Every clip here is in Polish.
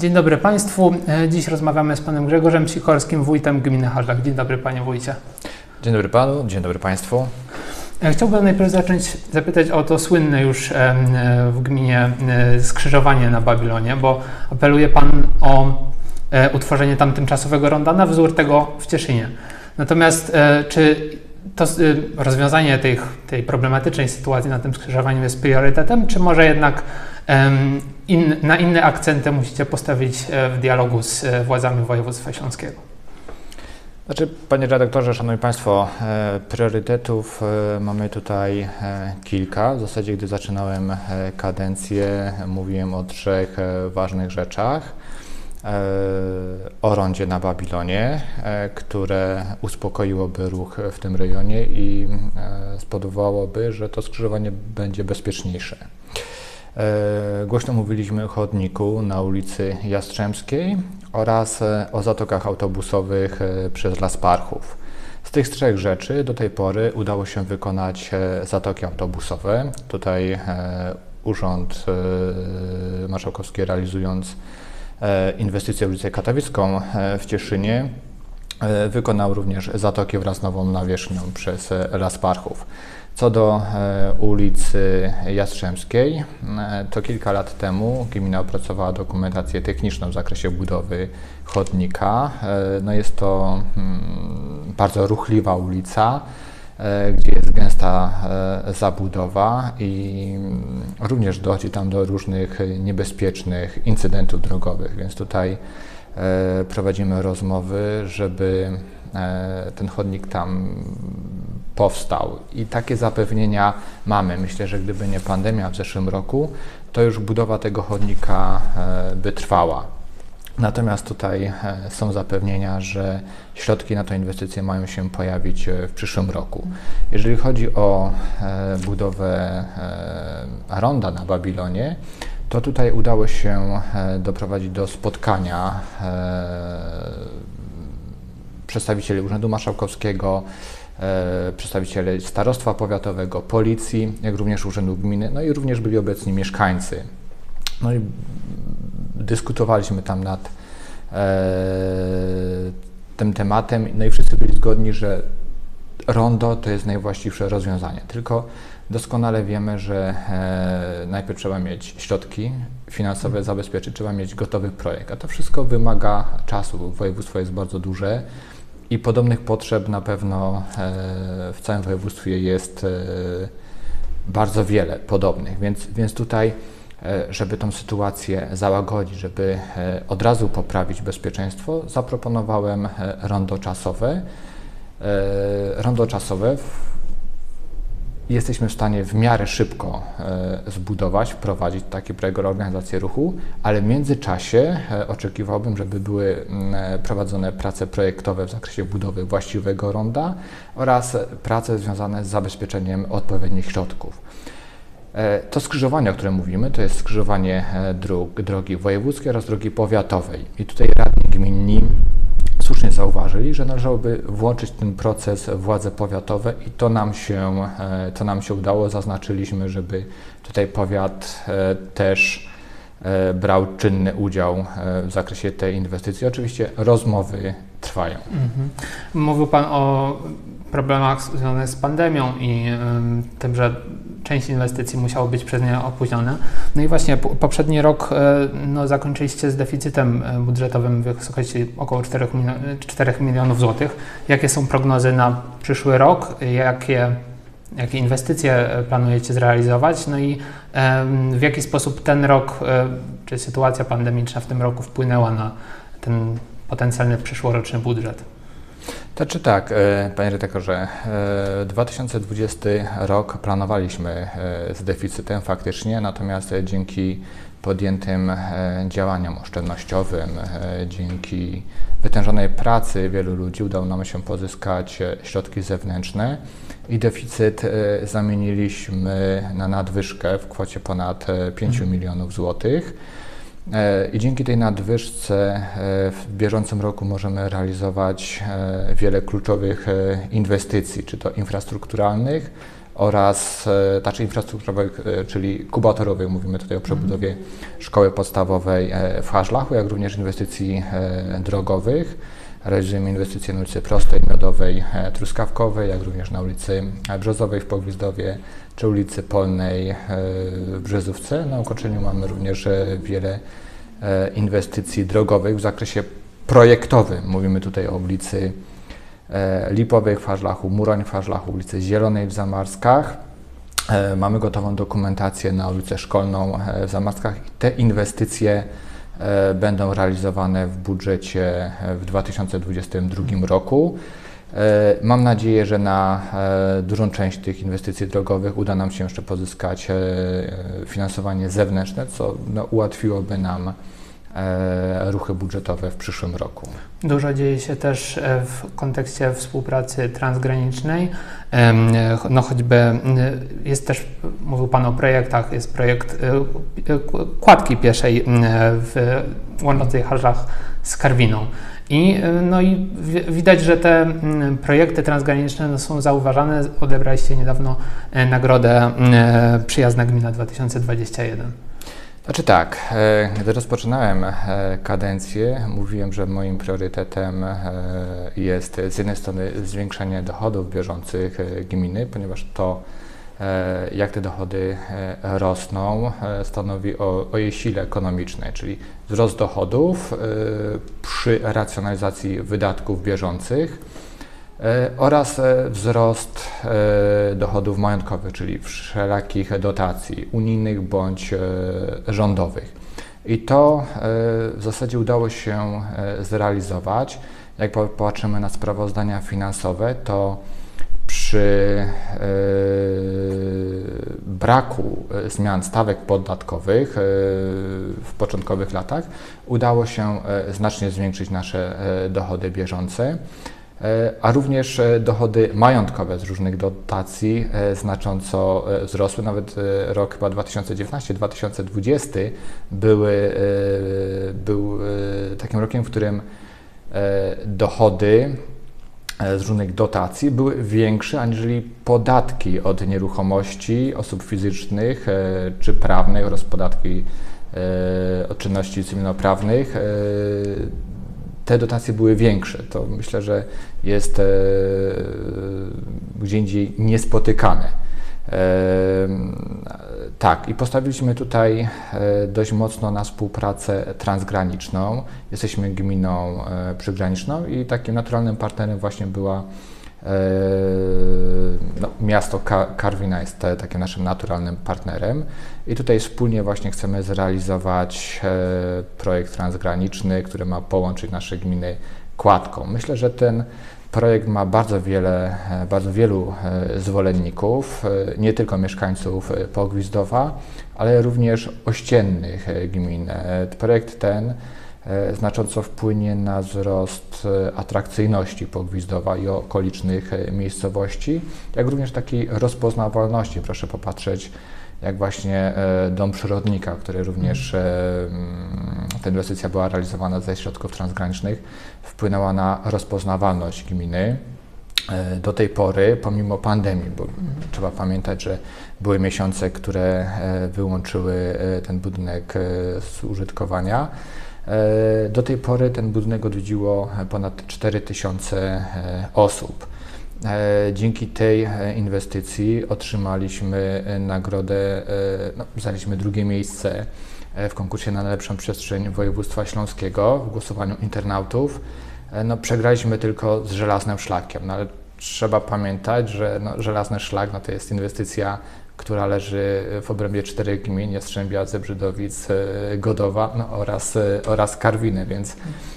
Dzień dobry Państwu. Dziś rozmawiamy z Panem Grzegorzem Sikorskim, wójtem gminy Hażlach. Dzień dobry Panie Wójcie. Dzień dobry Panu, dzień dobry Państwu. Chciałbym najpierw zapytać o to słynne już w gminie skrzyżowanie na Babilonie, bo apeluje Pan o utworzenie tam tymczasowego ronda na wzór tego w Cieszynie. Natomiast czy to rozwiązanie tej problematycznej sytuacji na tym skrzyżowaniu jest priorytetem, czy może jednak na inne akcenty musicie postawić w dialogu z władzami województwa śląskiego? Panie redaktorze, szanowni Państwo, priorytetów mamy tutaj kilka. W zasadzie, gdy zaczynałem kadencję, mówiłem o trzech ważnych rzeczach. O rondzie na Babilonie, które uspokoiłoby ruch w tym rejonie i spowodowałoby, że to skrzyżowanie będzie bezpieczniejsze. Głośno mówiliśmy o chodniku na ulicy Jastrzębskiej oraz o zatokach autobusowych przez Las Parchów. Z tych trzech rzeczy do tej pory udało się wykonać zatoki autobusowe. Tutaj Urząd Marszałkowski, realizując inwestycję w ulicę Katowicką w Cieszynie, wykonał również zatoki wraz z nową nawierzchnią przez Las Parchów. Co do ulicy Jastrzębskiej, to kilka lat temu gmina opracowała dokumentację techniczną w zakresie budowy chodnika. No jest to bardzo ruchliwa ulica, gdzie jest gęsta zabudowa i również dochodzi tam do różnych niebezpiecznych incydentów drogowych, więc tutaj prowadzimy rozmowy, żeby ten chodnik tam powstał i takie zapewnienia mamy. Myślę, że gdyby nie pandemia w zeszłym roku, to już budowa tego chodnika by trwała. Natomiast tutaj są zapewnienia, że środki na tę inwestycję mają się pojawić w przyszłym roku. Jeżeli chodzi o budowę ronda na Babilonie, to tutaj udało się doprowadzić do spotkania przedstawicieli Urzędu Marszałkowskiego, przedstawicieli Starostwa Powiatowego, Policji, jak również Urzędu Gminy, no i również byli obecni mieszkańcy. No i dyskutowaliśmy tam nad tym tematem, no i wszyscy byli zgodni, że rondo to jest najwłaściwsze rozwiązanie. Tylko doskonale wiemy, że najpierw trzeba mieć środki finansowe zabezpieczyć, trzeba mieć gotowy projekt, a to wszystko wymaga czasu. Województwo jest bardzo duże i podobnych potrzeb na pewno w całym województwie jest bardzo wiele podobnych, więc tutaj, żeby tą sytuację załagodzić, żeby od razu poprawić bezpieczeństwo, zaproponowałem rondo czasowe. Rondo czasowe jesteśmy w stanie w miarę szybko zbudować, wprowadzić taki projekt organizacji ruchu, ale w międzyczasie oczekiwałbym, żeby były prowadzone prace projektowe w zakresie budowy właściwego ronda oraz prace związane z zabezpieczeniem odpowiednich środków. To skrzyżowanie, o którym mówimy, to jest skrzyżowanie drogi wojewódzkiej oraz drogi powiatowej. I tutaj radni gminni słusznie zauważyli, że należałoby włączyć ten proces władze powiatowe i to nam się udało. Zaznaczyliśmy, żeby tutaj powiat też brał czynny udział w zakresie tej inwestycji. Oczywiście rozmowy trwają. Mówił Pan o problemach związanych z pandemią i tym, że część inwestycji musiało być przez nie opóźnione. No i właśnie poprzedni rok zakończyliście z deficytem budżetowym w wysokości około 4 milionów złotych. Jakie są prognozy na przyszły rok? Jakie inwestycje planujecie zrealizować? No i w jaki sposób ten rok, czy sytuacja pandemiczna w tym roku wpłynęła na ten potencjalny przyszłoroczny budżet? Znaczy tak, panie redaktorze, 2020 rok planowaliśmy z deficytem faktycznie, natomiast dzięki podjętym działaniom oszczędnościowym, dzięki wytężonej pracy wielu ludzi udało nam się pozyskać środki zewnętrzne i deficyt zamieniliśmy na nadwyżkę w kwocie ponad 5 milionów złotych. I dzięki tej nadwyżce w bieżącym roku możemy realizować wiele kluczowych inwestycji, czy to infrastrukturalnych, oraz tarczy infrastrukturowych, czyli kubatorowych. Mówimy tutaj o przebudowie szkoły podstawowej w Harzlachu, jak również inwestycji drogowych. Realizujemy inwestycje na ulicy Prostej, Miodowej, Truskawkowej, jak również na ulicy Brzozowej w Pogwizdowie, czy ulicy Polnej w Brzezówce. Na Okoczeniu mamy również wiele inwestycji drogowych w zakresie projektowym. Mówimy tutaj o ulicy Lipowej w Harzlachu, Muroń w Harzlachu, ulicy Zielonej w Zamarskach. Mamy gotową dokumentację na ulicę Szkolną w Zamarskach i te inwestycje będą realizowane w budżecie w 2022 roku. Mam nadzieję, że na dużą część tych inwestycji drogowych uda nam się jeszcze pozyskać finansowanie zewnętrzne, co ułatwiłoby nam ruchy budżetowe w przyszłym roku. Dużo dzieje się też w kontekście współpracy transgranicznej. Choćby jest też, mówił Pan o projektach, jest projekt kładki pieszej łączącej Harzlach z Karwiną. I widać, że te projekty transgraniczne są zauważane. Odebraliście niedawno nagrodę Przyjazna Gmina 2021. Znaczy tak, gdy rozpoczynałem kadencję, mówiłem, że moim priorytetem jest z jednej strony zwiększenie dochodów bieżących gminy, ponieważ to, jak te dochody rosną, stanowi o jej sile ekonomicznej, czyli wzrost dochodów przy racjonalizacji wydatków bieżących oraz wzrost dochodów majątkowych, czyli wszelakich dotacji unijnych bądź rządowych. I to w zasadzie udało się zrealizować. Jak popatrzymy na sprawozdania finansowe, to przy braku zmian stawek podatkowych w początkowych latach udało się znacznie zwiększyć nasze dochody bieżące, a również dochody majątkowe z różnych dotacji znacząco wzrosły. Nawet rok chyba 2019-2020 był takim rokiem, w którym dochody z różnych dotacji były większe aniżeli podatki od nieruchomości osób fizycznych czy prawnych oraz podatki od czynności cywilnoprawnych. Te dotacje były większe. To myślę, że jest gdzie indziej niespotykane. Tak, i postawiliśmy tutaj dość mocno na współpracę transgraniczną. Jesteśmy gminą przygraniczną i takim naturalnym partnerem właśnie była miasto Karwina jest takim naszym naturalnym partnerem i tutaj wspólnie właśnie chcemy zrealizować projekt transgraniczny, który ma połączyć nasze gminy kładką. Myślę, że ten projekt ma bardzo wielu zwolenników, nie tylko mieszkańców Pogwizdowa, ale również ościennych gmin. Projekt ten znacząco wpłynie na wzrost atrakcyjności Pogwizdowa i okolicznych miejscowości, jak również takiej rozpoznawalności. Proszę popatrzeć, jak właśnie Dom Przyrodnika, który również ta inwestycja była realizowana ze środków transgranicznych, wpłynęła na rozpoznawalność gminy. Do tej pory, pomimo pandemii, bo trzeba pamiętać, że były miesiące, które wyłączyły ten budynek z użytkowania, do tej pory ten budynek odwiedziło ponad 4000 osób. Dzięki tej inwestycji otrzymaliśmy nagrodę, zajęliśmy drugie miejsce w konkursie na najlepszą przestrzeń województwa śląskiego w głosowaniu internautów. Przegraliśmy tylko z Żelaznym Szlakiem, ale trzeba pamiętać, że Żelazny Szlak to jest inwestycja, która leży w obrębie 4 gmin: Jastrzębia, Zebrzydowic, Godowa oraz Karwiny, więc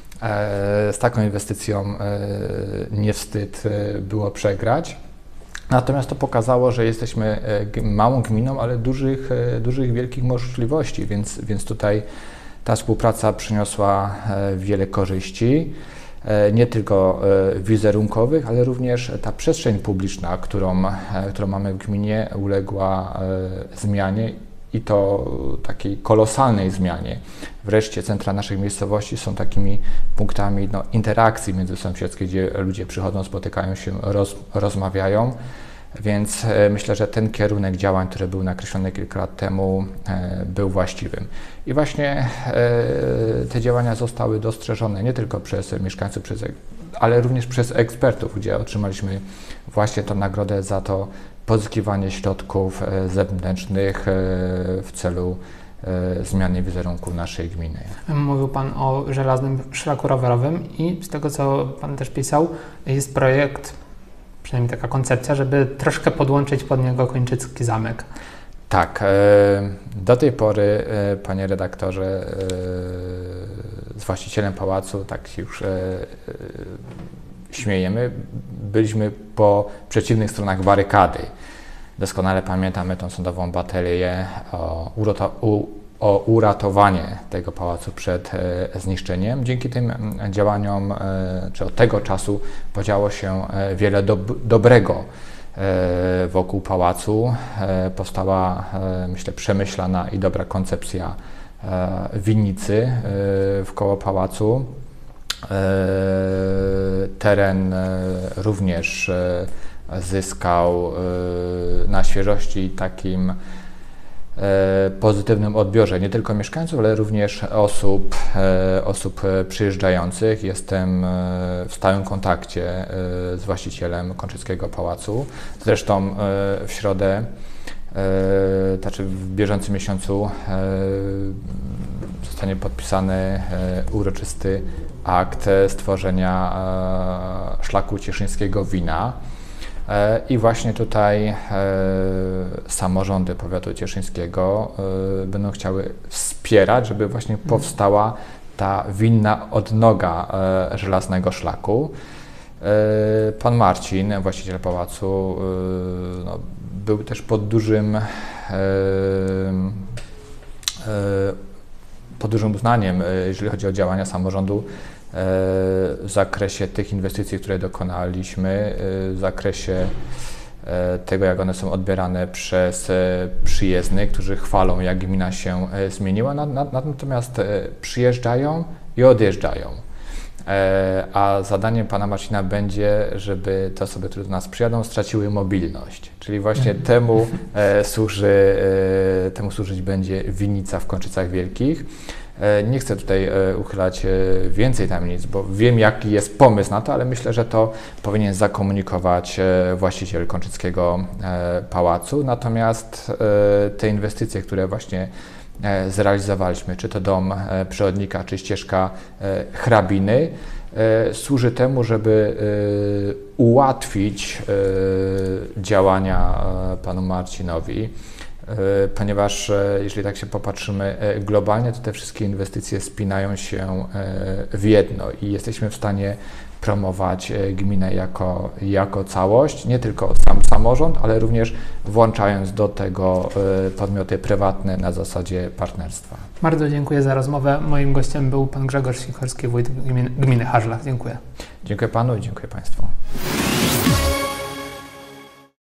z taką inwestycją nie wstyd było przegrać. Natomiast to pokazało, że jesteśmy małą gminą, ale dużych, wielkich możliwości, więc tutaj ta współpraca przyniosła wiele korzyści, nie tylko wizerunkowych, ale również ta przestrzeń publiczna, którą mamy w gminie, uległa zmianie i to takiej kolosalnej zmianie. Wreszcie centra naszych miejscowości są takimi punktami interakcji międzysąsiedzkiej, gdzie ludzie przychodzą, spotykają się, rozmawiają. Więc myślę, że ten kierunek działań, który był nakreślony kilka lat temu, był właściwym. I właśnie te działania zostały dostrzeżone nie tylko przez mieszkańców, ale również przez ekspertów, gdzie otrzymaliśmy właśnie tę nagrodę za to pozyskiwanie środków zewnętrznych w celu zmiany wizerunku naszej gminy. Mówił Pan o żelaznym szlaku rowerowym i z tego, co Pan też pisał, jest projekt, przynajmniej taka koncepcja, żeby troszkę podłączyć pod niego Kończycki Zamek. Tak, do tej pory, panie redaktorze, z właścicielem pałacu, tak się już śmiejemy, byliśmy po przeciwnych stronach barykady. Doskonale pamiętamy tą sądową batalię o uratowanie tego pałacu przed zniszczeniem. Dzięki tym działaniom, czy od tego czasu podziało się wiele dobrego wokół pałacu. Powstała, myślę, przemyślana i dobra koncepcja winnicy wkoło pałacu. Teren również zyskał na świeżości takim pozytywnym odbiorze nie tylko mieszkańców, ale również osób przyjeżdżających. Jestem w stałym kontakcie z właścicielem Kończyckiego Pałacu. Zresztą w środę, znaczy w bieżącym miesiącu, zostanie podpisany uroczysty akt stworzenia szlaku cieszyńskiego wina. I właśnie tutaj samorządy powiatu cieszyńskiego będą chciały wspierać, żeby właśnie powstała ta winna odnoga żelaznego szlaku. Pan Marcin, właściciel pałacu, no, był też pod dużym uznaniem, jeżeli chodzi o działania samorządu w zakresie tych inwestycji, które dokonaliśmy, w zakresie tego, jak one są odbierane przez przyjezdnych, którzy chwalą, jak gmina się zmieniła, natomiast przyjeżdżają i odjeżdżają. A zadaniem pana Marcina będzie, żeby te osoby, które do nas przyjadą, straciły mobilność. Czyli właśnie temu służyć będzie winnica w Kończycach Wielkich. Nie chcę tutaj uchylać więcej tajemnic, bo wiem, jaki jest pomysł na to, ale myślę, że to powinien zakomunikować właściciel Kończyckiego Pałacu. Natomiast te inwestycje, które właśnie zrealizowaliśmy, czy to dom przyrodnika, czy ścieżka hrabiny, służy temu, żeby ułatwić działania panu Marcinowi, ponieważ jeżeli tak się popatrzymy globalnie, to te wszystkie inwestycje spinają się w jedno i jesteśmy w stanie promować gminę jako całość, nie tylko sam samorząd, ale również włączając do tego podmioty prywatne na zasadzie partnerstwa. Bardzo dziękuję za rozmowę. Moim gościem był pan Grzegorz Sikorski, wójt gminy Harzelach. Dziękuję. Dziękuję panu i dziękuję państwu.